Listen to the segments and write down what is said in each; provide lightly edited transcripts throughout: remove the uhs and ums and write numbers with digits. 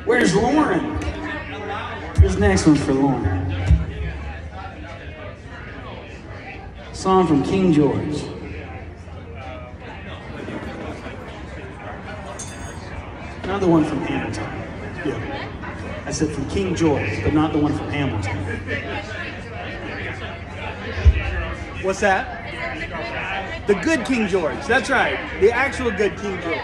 Where's Lauren? This next one's for Lauren. Song from King George. Not the one from Hamilton. Yeah. I said from King George, but not the one from Hamilton. What's that? The good King George. That's right. The actual good King George.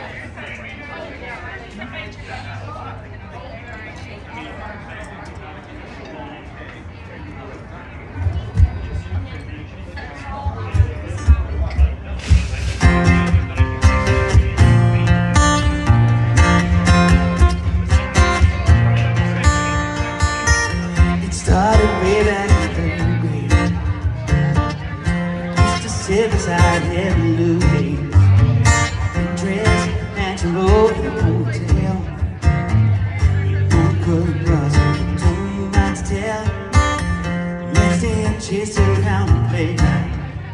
Beside every Louis dress at your road in a hotel. One good brother told me not to tell. Next day I chased around the playground.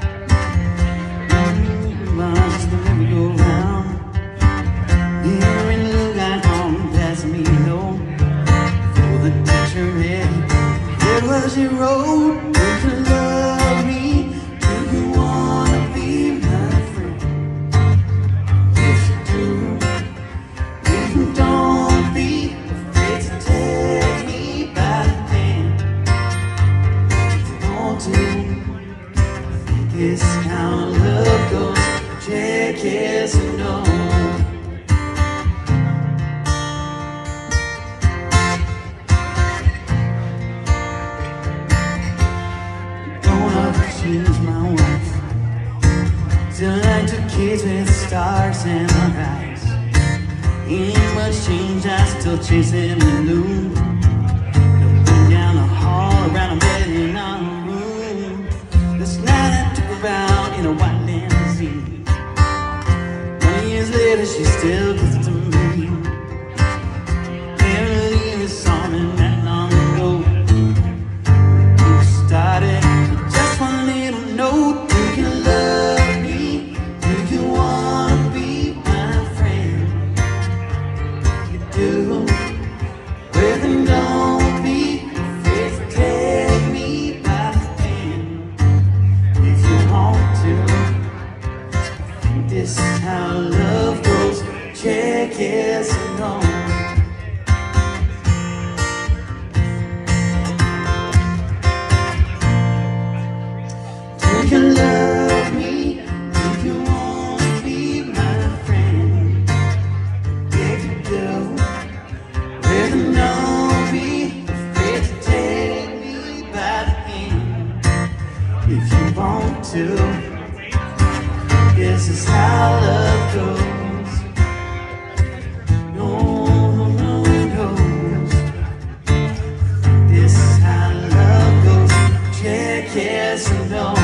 Just to let me go around. Here in the got home passing me low. For the teacher read, it was your road. Would you love me? This how love goes, check yes or no. Gonna choose my wife. Still like two kids with stars in our eyes. Ain't much change, I still chasing the moon. Looking down the hall around a bed in our room. This night around in a white limousine. 20 years later, she still gives it to me. Can't believe it's something that long ago. You started with just one little note. Do you love me? Do you wanna be my friend? You do. Well then don't be afraid to take me by the hand. This is how love goes, check yes or no. Do you love me? Do you want to be my friend? Yeah, you do. Well, then don't be afraid to take me by the hand. If you want to. This is how love goes. No, no, it goes. This is how love goes. Check yes or no.